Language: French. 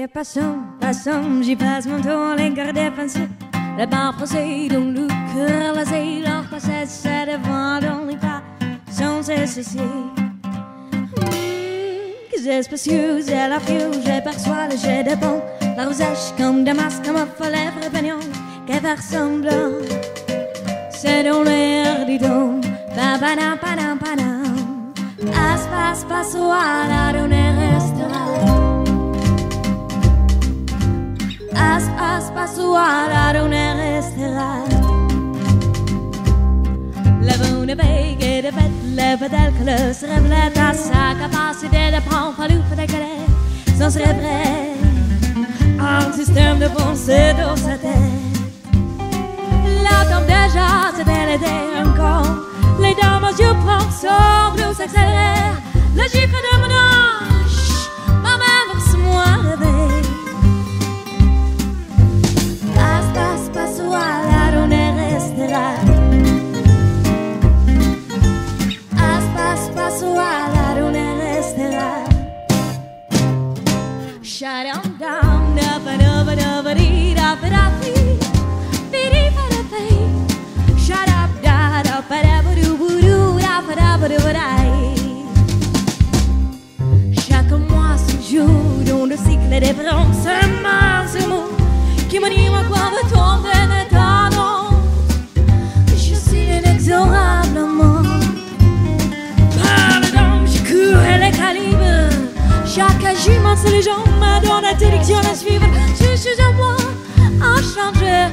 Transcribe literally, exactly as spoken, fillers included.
Et passons, passons, j'y passe mon temps, les garder pensés. La barre procède, donc le cœur lasé, leur passage, c'est devant dans les pas, sans cesser. Que c'est spacieux, c'est la fille, j'aperçois le jet de pont, la rosage comme des masques, comme un follet prépagnon, qu'elle fait semblant. C'est dans l'air du don, ba-ba-dam, ba-dam, ba-dam. As, passe, passe, voilà, dans les restaurants. As, as, passe, voilà, dans les restaurants. La bonne veille et de bête, le pédale que le se reflète à sa capacité de prendre par l'ouf de calais, sans se rêver. Un système de pensée dans sa tête. La tombe déjà, c'était l'été encore. Les dames aux yeux pensants, nous s'accélèrent. Le gifle de mon âge, ma main verse-moi rêver. Passe, passe, passe, voilà, on est restera. Passe, passe, passe, voilà, on est restera. Shut down, down, up and up and up and eat up and up. Shut up, da da ba da ba doo boo doo da ba da ba doo ba da. Chaque mois se joue dans le cycle des branches, un mince mot qui m'anime à quoi me tombe de talent. Je suis inexorablement. Par le dôme, je cours et les calibres. Chaque agiment, c'est les gens me donnent l'interdiction à suivre. Je suis à moi, un changer.